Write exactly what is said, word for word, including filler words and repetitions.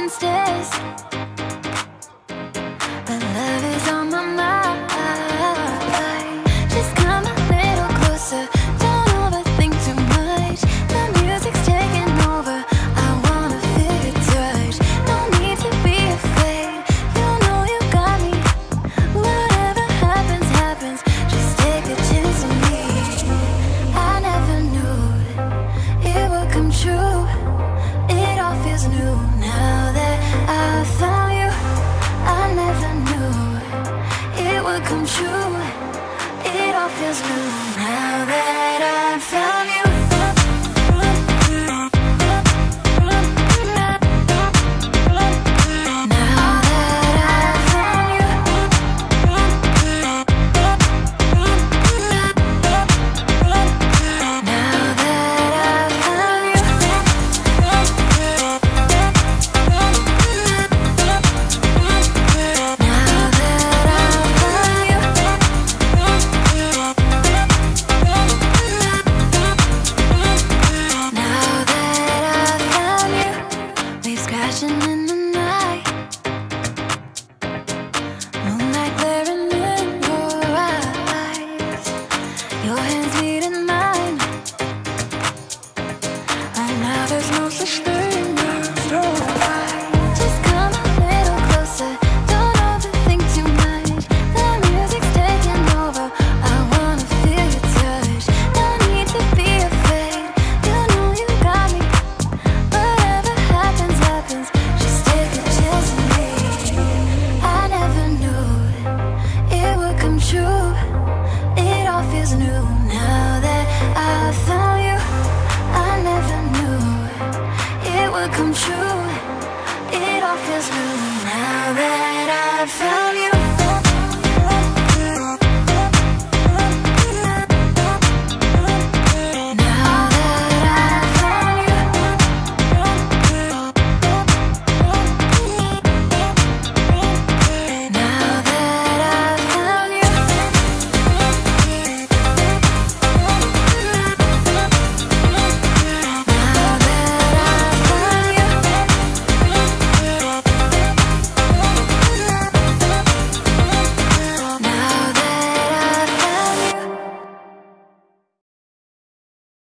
downstairs, but love is on my mind. Just come a little closer, don't overthink too much. The music's taking over, I wanna feel your touch. No need to be afraid, you know you got me. Whatever happens, happens, just take a chance on me. I never knew it would come true. It all feels new now that I found you. I never knew it would come true. It all feels new now that I found you. Crashing in the night, moonlight glaring in your eyes, your hands meet in mine, and now there's no such thing.